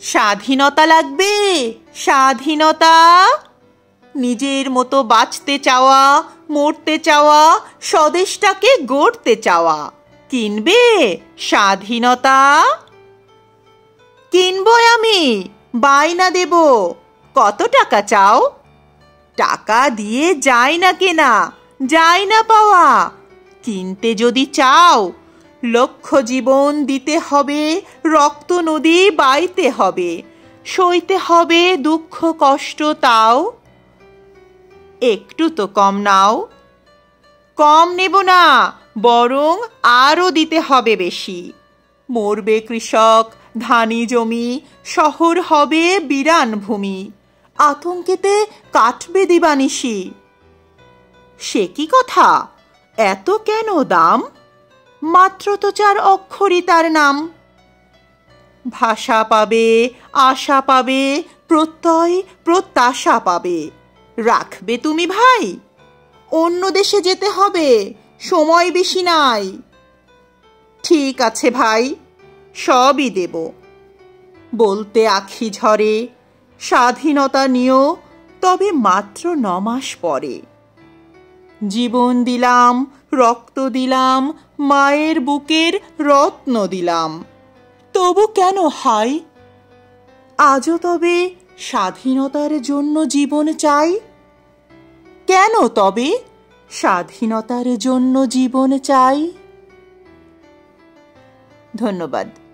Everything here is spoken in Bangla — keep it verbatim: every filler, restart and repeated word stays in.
স্বাধীনতা লাগবে, স্বাধীনতা। নিজের মতো বাঁচতে চাওয়া, মরতে চাওয়া, স্বদেশটাকে গড়তে চাওয়া। কিনবে স্বাধীনতা? কিনবই আমি, বায়না দেব। কত টাকা চাও? টাকা দিয়ে যায় না কেনা, যায় না পাওয়া। কিনতে যদি চাও, লক্ষ জীবন দিতে হবে, রক্ত নদী বাইতে হবে, সইতে হবে দুঃখ কষ্ট তাও। একটু তো কম নাও। কম নেব না, বরং আরও দিতে হবে বেশি। মরবে কৃষক, ধানি জমি, শহর হবে বিরান ভূমি। আতঙ্কেতে কাটবে দিবানিশি। সে কি কথা, এত কেন দাম? মাত্র তো চার অক্ষরই তার নাম। ভাষা পাবে, আশা পাবে, প্রত্যয় প্রত্যাশা পাবে। রাখবে তুমি ভাই? অন্য দেশে যেতে হবে, সময় বেশি নাই। ঠিক আছে ভাই, সবই দেব। বলতে আখি ঝরে, স্বাধীনতা নিও, তবে মাত্র নমাস পরে। জীবন দিলাম, রক্ত দিলাম, মায়ের বুকের রত্ন দিলাম। তবু কেন হাই? আজও তবে স্বাধীনতার জন্য জীবন চাই। কেন তবে স্বাধীনতার জন্য জীবন চাই? ধন্যবাদ।